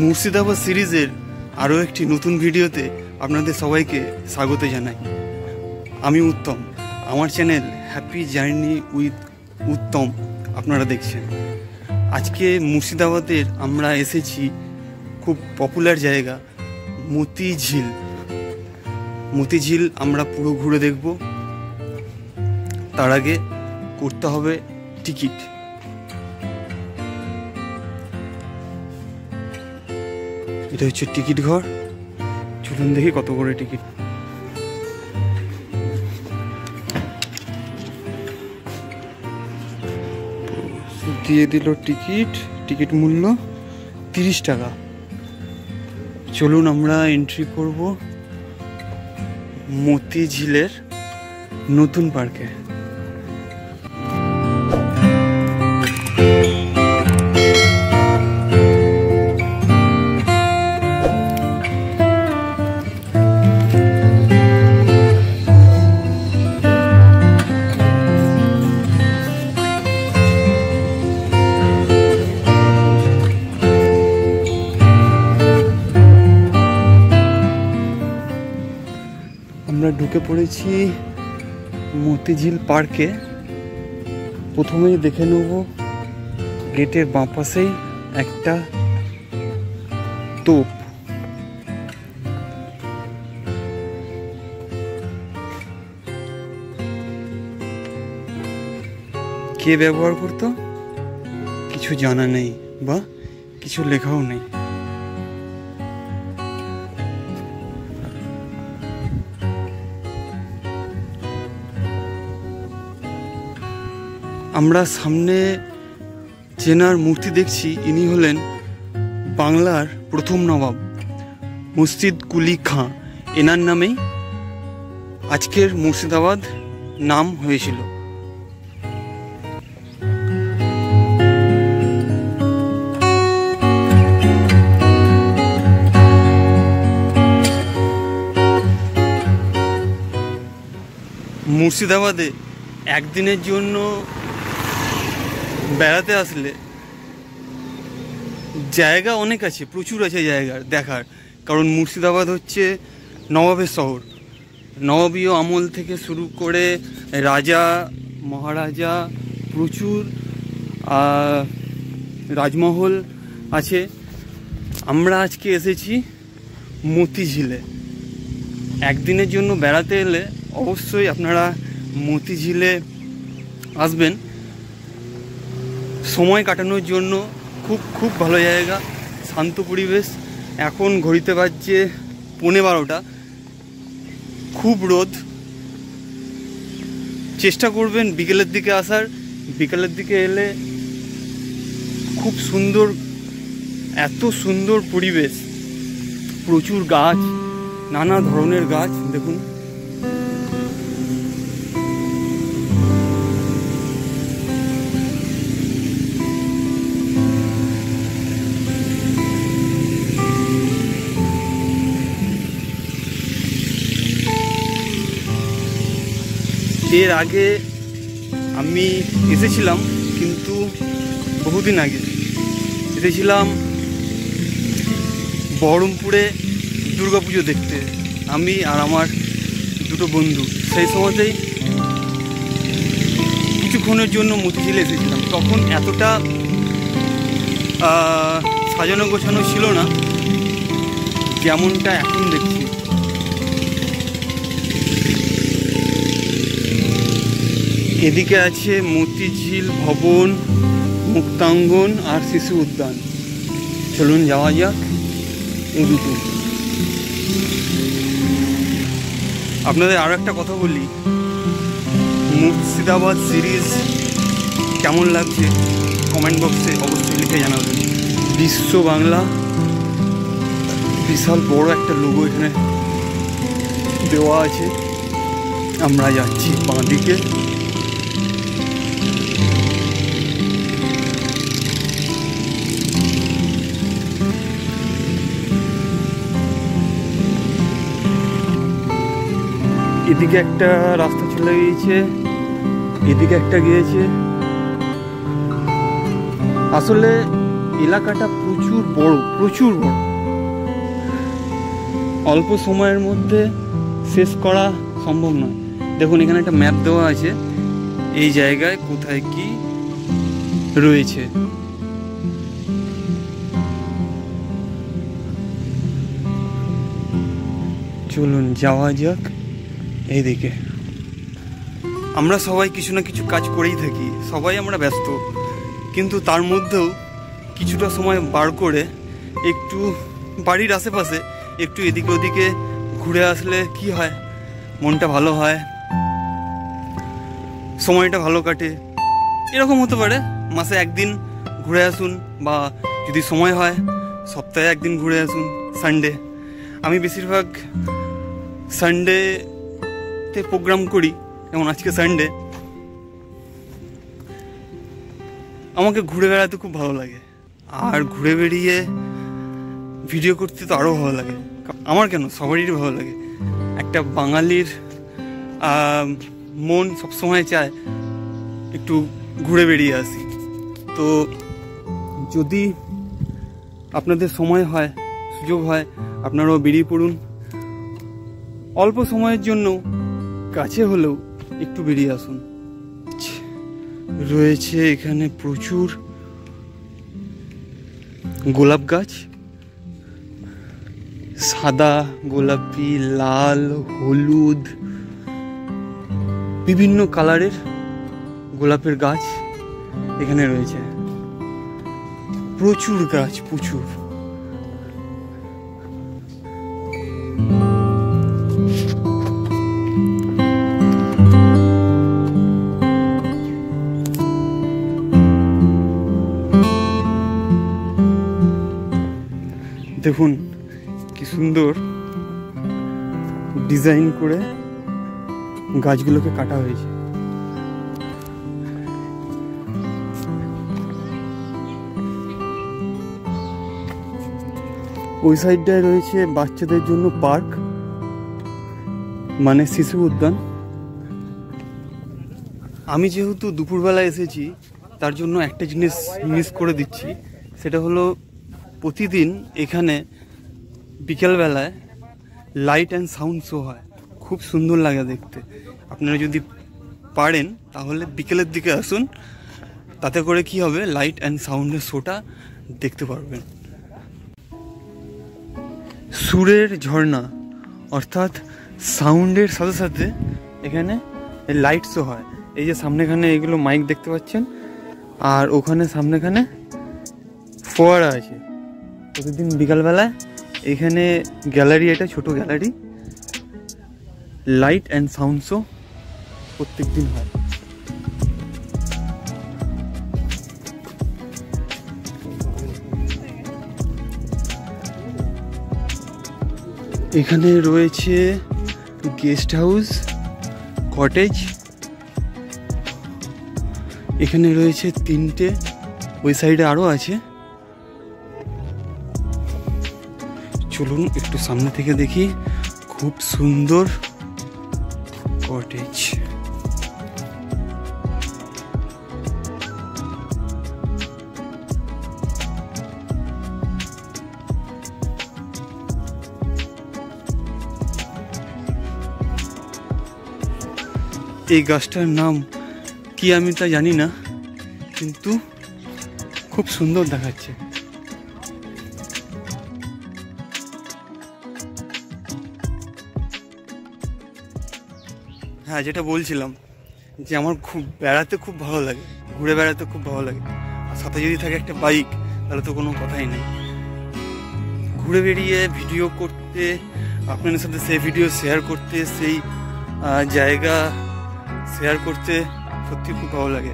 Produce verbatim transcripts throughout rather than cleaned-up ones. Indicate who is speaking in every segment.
Speaker 1: মুর্শিদাবাদ সিরিজের আরও একটি নতুন ভিডিওতে আপনাদের সবাইকে স্বাগত জানাই। আমি উত্তম, আমার channel Happy Journey with Uttam আপনারা দেখছেন। আজকে মুর্শিদাবাদের আমরা এসেছি খুব পপুলার জায়গা মতিঝিল। মতিঝিল আমরা পুরো ঘুরে দেখব। তার আগে করতে হবে টিকিট। এটা হচ্ছে টিকিট ঘর। চলুন দেখি কত করে টিকিট। দিয়ে দিল টিকিট। টিকিট মূল্য তিরিশ টাকা। চলুন আমরা এন্ট্রি করব মতিঝিলের নতুন পার্কে। আমরা ঢুকে পড়েছি মতিঝিল পার্কে। প্রথমেই দেখে নেব গেটের বাঁ পাশেই একটা তোপ। কে ব্যবহার করতো কিছু জানা নেই বা কিছু লেখাও নেই। আমরা সামনে চেনার মূর্তি দেখছি, ইনি হলেন বাংলার প্রথম নবাব মুর্শিদ কুলি খাঁ। এনার নামেই আজকের মুর্শিদাবাদ নাম হয়েছিল। মুর্শিদাবাদে একদিনের জন্য বেড়াতে আসলে জায়গা অনেক আছে, প্রচুর আছে জায়গা দেখার। কারণ মুর্শিদাবাদ হচ্ছে নবাবের শহর। নবাবীয় আমল থেকে শুরু করে রাজা মহারাজা প্রচুর রাজমহল আছে। আমরা আজকে এসেছি মতিঝিলে। একদিনের জন্য বেড়াতে এলে অবশ্যই আপনারা মতিঝিলে আসবেন। সময় কাটানোর জন্য খুব খুব ভালো জায়গা, শান্ত পরিবেশ। এখন ঘড়িতে বাজছে পৌনে বারোটা, খুব রোদ। চেষ্টা করবেন বিকেলের দিকে আসার। বিকেলের দিকে এলে খুব সুন্দর, এত সুন্দর পরিবেশ, প্রচুর গাছ, নানা ধরনের গাছ। দেখুন এর আগে আমি এসেছিলাম, কিন্তু বহুদিন আগে এসেছিলাম বহরমপুরে দুর্গাপুজো দেখতে, আমি আর আমার দুটো বন্ধু। সেই সময়তেই কিছুক্ষণের জন্য মতিঝিলে এসেছিলাম। তখন এতটা সাজানো গোছানো ছিল না যেমনটা এখন দেখছি। এদিকে আছে মতিঝিল ভবন, মুক্তাঙ্গন আর শিশু উদ্যান। চলুন যাওয়া যাক এদিকে। আপনাদের আরও একটা কথা বলি, মুর্শিদাবাদ সিরিজ কেমন লাগছে কমেন্ট বক্সে অবশ্যই লিখে জানাবেন। বিশ্ব বাংলা বিশাল বড় একটা লোগো এখানে দেওয়া আছে। আমরা যাচ্ছি বাঁ দিকে। এদিকে একটা রাস্তা চলে গিয়েছে, এদিকে একটা গিয়েছে। আসলে এলাকাটা প্রচুর বড়, প্রচুর বড়। অল্প সময়ের মধ্যে শেষ করা সম্ভব নয়। দেখুন এখানে একটা ম্যাপ দেওয়া আছে, এই জায়গায় কোথায় কি রয়েছে। চলুন যাওয়া যাক এইদিকে। আমরা সবাই কিছু না কিছু কাজ করেই থাকি, সবাই আমরা ব্যস্ত, কিন্তু তার মধ্যেও কিছুটা সময় বার করে একটু বাড়ির আশেপাশে একটু এদিকে ওদিকে ঘুরে আসলে কি হয়, মনটা ভালো হয়, সময়টা ভালো কাটে। এরকম হতে পারে মাসে একদিন ঘুরে আসুন, বা যদি সময় হয় সপ্তাহে একদিন ঘুরে আসুন সানডে। আমি বেশিরভাগ সানডেতে প্রোগ্রাম করি, যেমন আজকে সানডে। আমাকে ঘুরে বেড়াতে খুব ভালো লাগে, আর ঘুরে বেরিয়ে ভিডিও করতে তো আরও ভালো লাগে। আমার কেন, সবারই ভালো লাগে। একটা বাঙালির মন সবসময় চায় একটু ঘুরে বেরিয়ে আসি। তো যদি আপনাদের সময় হয়, সুযোগ হয়, আপনারাও বেরিয়ে পড়ুন। অল্প সময়ের জন্য কাছে হলেও একটু বেরিয়ে আসুন। রয়েছে এখানে প্রচুর গোলাপ গাছ, সাদা, গোলাপি, লাল, হলুদ, বিভিন্ন কালারের গোলাপের গাছ এখানে রয়েছে। প্রচুর গাছ, প্রচুর। দেখুন কি সুন্দর ডিজাইন করে গাছগুলোকে কাটা হয়েছে। ওই সাইডটায় রয়েছে বাচ্চাদের জন্য পার্ক, মানে শিশু উদ্যান। আমি যেহেতু দুপুরবেলা এসেছি, তার জন্য একটা জিনিস মিস করে দিচ্ছি, সেটা হলো প্রতিদিন এখানে বিকেলবেলায় লাইট অ্যান্ড সাউন্ড শো হয়, খুব সুন্দর লাগে দেখতে। আপনারা যদি পারেন তাহলে বিকেলের দিকে আসুন, তাতে করে কি হবে, লাইট অ্যান্ড সাউন্ডের শোটা দেখতে পারবেন। সুরের ঝর্ণা, অর্থাৎ সাউন্ডের সাথে সাথে এখানে লাইট শো হয়। এই যে সামনেখানে এগুলো মাইক দেখতে পাচ্ছেন, আর ওখানে সামনেখানে ফোয়ারা আছে। প্রতিদিন বিকালবেলায় এখানে গ্যালারি, এটা ছোট gallery, light and sound show প্রত্যেক দিন হয়। এখানে রয়েছে গেস্ট হাউস, কটেজ। এখানে রয়েছে তিনটে, ওই সাইডে আরো আছে। চলুন একটু সামনে থেকে দেখি। খুব সুন্দর কটেজ। এই গাছটার নাম কি আমি তা জানি না, কিন্তু খুব সুন্দর দেখাচ্ছে। হ্যাঁ, যেটা বলছিলাম যে আমার খুব বেড়াতে খুব ভালো লাগে, ঘুরে বেড়াতে খুব ভালো লাগে। আর সাথে যদি থাকে একটা বাইক, তাহলে তো কোনো কথাই নেই। ঘুরে বেরিয়ে ভিডিও করতে, আপনাদের সাথে সেই ভিডিও শেয়ার করতে, সেই জায়গা শেয়ার করতে সত্যি খুব ভালো লাগে।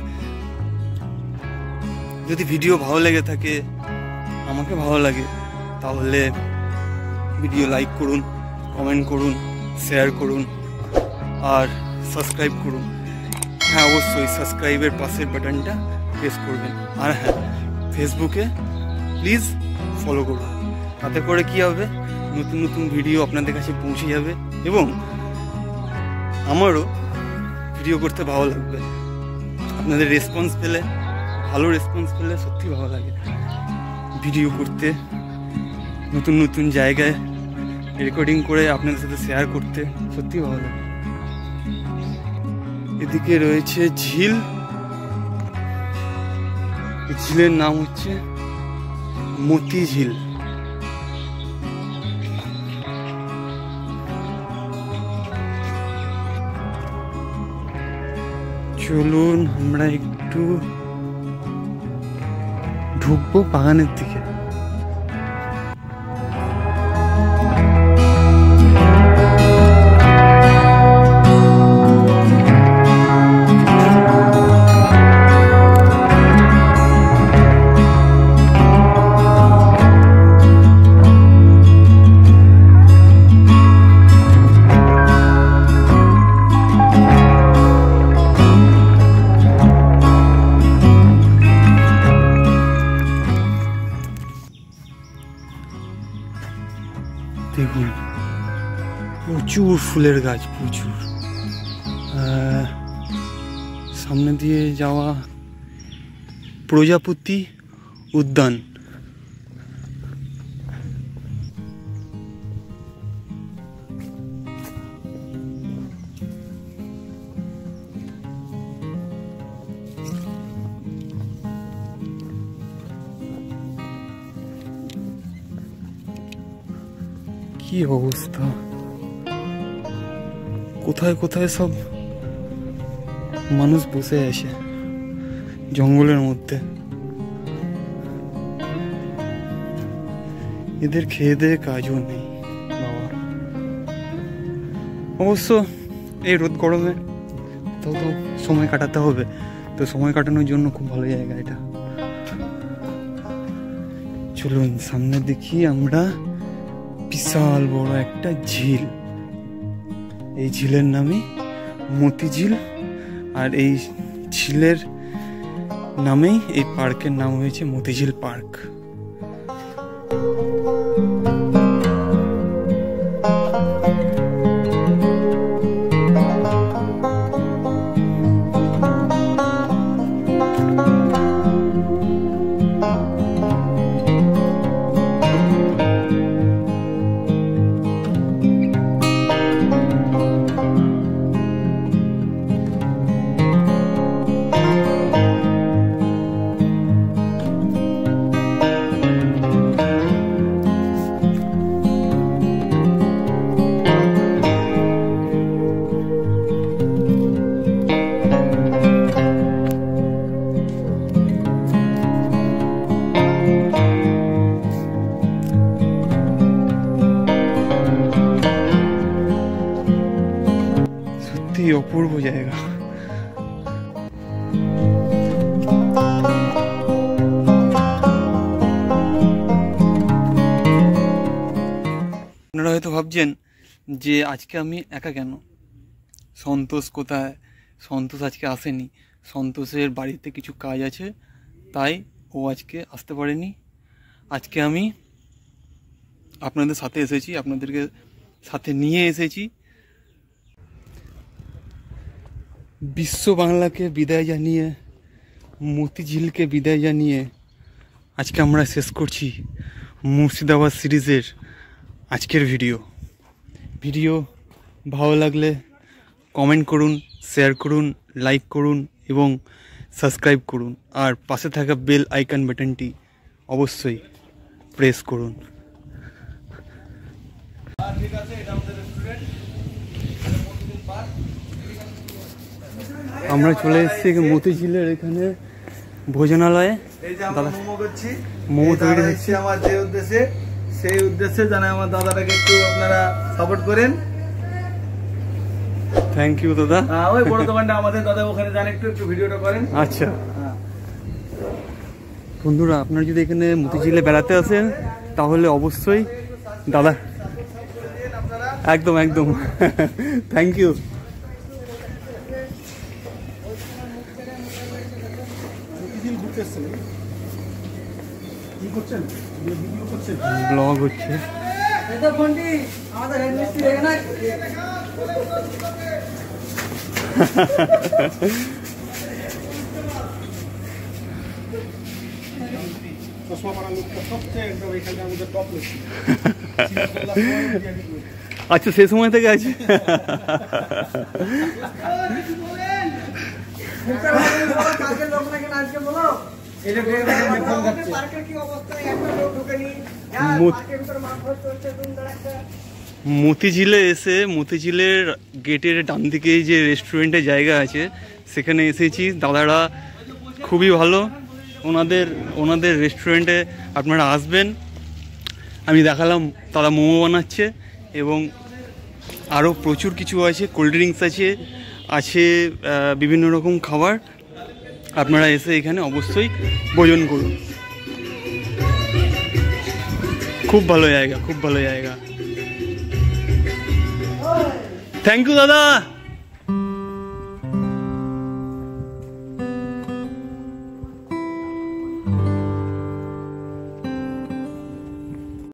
Speaker 1: যদি ভিডিও ভালো লেগে থাকে, আমাকে ভালো লাগে, তাহলে ভিডিও লাইক করুন, কমেন্ট করুন, শেয়ার করুন, আর সাবস্ক্রাইব করুন। হ্যাঁ, অবশ্যই সাবস্ক্রাইবের পাশের বাটনটা প্রেস করবেন। আর হ্যাঁ, ফেসবুকে প্লিজ ফলো করুন, তাতে করে কি হবে, নতুন নতুন ভিডিও আপনাদের কাছে পৌঁছে যাবে, এবং আমারও ভিডিও করতে ভালো লাগবে। আপনাদের রেসপন্স পেলে, ভালো রেসপন্স পেলে সত্যি ভালো লাগে। ভিডিও করতে, নতুন নতুন জায়গায় রেকর্ডিং করে আপনাদের সাথে শেয়ার করতে সত্যি ভালো লাগে। এদিকে রয়েছে ঝিল, ঝিলের নাম হচ্ছে মতি ঝিল। চলুন আমরা একটু ঢুকবো বাগানের দিকে। দেখুন প্রচুর ফুলের গাছ, প্রচুর। সামনে দিয়ে যাওয়া প্রজাপতি উদ্যান। কি অবস্থা, কোথায় কোথায় সব মানুষ বসে আছে জঙ্গলের মধ্যে। এদের খেয়ে দিয়ে কাজও নেই বাবা। অবশ্য এই রোদ গরমে কোথাও তো সময় কাটাতে হবে, তো সময় কাটানোর জন্য খুব ভালো জায়গা এটা। চলুন সামনে দেখি আমরা বিশাল বড় একটা ঝিল। এই ঝিলের নামই মতি ঝিল, আর এই ঝিলের নামেই এই পার্কের নাম হয়েছে মতিঝিল পার্ক। অপূর্ব জায়গা। আপনারা হয়তো ভাবছেন যে আজকে আমি একা কেন, সন্তোষ কোথায়? সন্তোষ আজকে আসেনি, সন্তোষের বাড়িতে কিছু কাজ আছে, তাই ও আজকে আসতে পারেনি। আজকে আমি আপনাদের সাথে এসেছি, আপনাদেরকে সাথে নিয়ে এসেছি। বিশ্ব বাংলাকে বিদায় জানিয়ে, মতিঝিলকে বিদায় জানিয়ে আজকে আমরা শেষ করছি মুর্শিদাবাদ সিরিজের আজকের ভিডিও। ভিডিও ভালো লাগলে কমেন্ট করুন, শেয়ার করুন, লাইক করুন এবং সাবস্ক্রাইব করুন, আর পাশে থাকা বেল আইকন বাটনটি অবশ্যই প্রেস করুন। আমরা চলে এসেছি মতিঝিলের এখানে ভোজনালয়ে। মোমো তৈরি হচ্ছে
Speaker 2: আমার যে উদ্দেশ্যে, সেই উদ্দেশ্যে জানাই আমার দাদাটাকে একটু আপনারা সাপোর্ট করেন।
Speaker 1: থ্যাংক ইউ দাদা।
Speaker 2: ওই বড় দোকানটা আমাদের দাদা, ওখানে যান একটু একটু ভিডিওটা করেন।
Speaker 1: আচ্ছা বন্ধুরা, আপনারা যদি এখানে মতিঝিলে বেড়াতে আসেন তাহলে অবশ্যই দাদা, একদম একদম থ্যাংক ইউ। ব্লগ হচ্ছে।
Speaker 2: চশমা সবচেয়ে একদম এখানকার মধ্যে টপ লস্যি।
Speaker 1: আচ্ছা, সে সময় থেকে আছে। মতিঝিলে এসে মতিঝিলের গেটের ডান দিকে যে রেস্টুরেন্টের জায়গা আছে সেখানে এসেছি। দাদারা খুবই ভালো, ওনাদের ওনাদের রেস্টুরেন্টে আপনারা আসবেন। আমি দেখালাম তারা মোমো বানাচ্ছে এবং আরও প্রচুর কিছু আছে, কোল্ড ড্রিঙ্কস আছে, আছে বিভিন্ন রকম খাবার। আপনারা এসে এখানে অবশ্যই ভোজন করুন। খুব ভালো জায়গা, খুব ভালো জায়গা। থ্যাংক ইউ দাদা।